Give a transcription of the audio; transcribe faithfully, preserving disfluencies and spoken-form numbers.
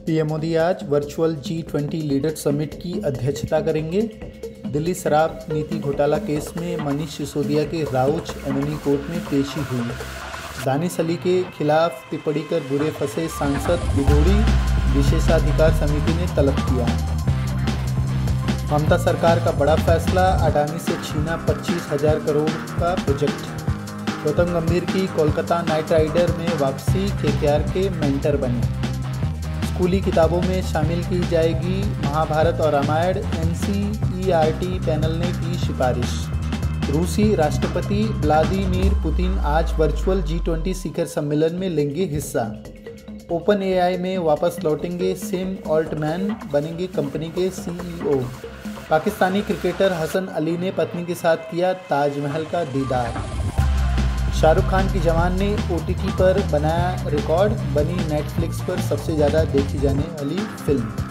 PM Modi आज virtual G twenty leader summit की अध्यक्षता करेंगे। दिल्ली शराब नीति घोटाला केस में मनीष सिसोदिया के राउच एमएनई कोर्ट में पेशी हुई। दानिश अली के खिलाफ टिप्पणी कर बुरे फंसे सांसद विधोड़ी विशेषाधिकार समिति ने तलब किया। ममता सरकार का बड़ा फैसला, अडानी से छीना पच्चीस हजार करोड़ का प्रोजेक्ट। गौतम गंभीर की कोलकाता नाइट राइडर में वापसी, केकेआर के मेंटर बने। स्कूली किताबों में शामिल की जाएगी महाभारत और रामायण, एनसीईआरटी पैनल ने की सिफारिश। रूसी राष्ट्रपति व्लादिमीर पुतिन आज वर्चुअल जी ट्वेंटी शिखर सम्मेलन में लेंगे हिस्सा। ओपन एआई में वापस लौटेंगे सैम ऑल्टमैन, बनेंगे कंपनी के सीईओ। पाकिस्तानी क्रिकेटर हसन अली ने पत्नी के साथ किया ताजमहल का दीदार। शाहरुख खान की जवान ने ओटीटी पर बनाया रिकॉर्ड, बनी नेटफ्लिक्स पर सबसे ज़्यादा देखी जाने वाली फिल्म।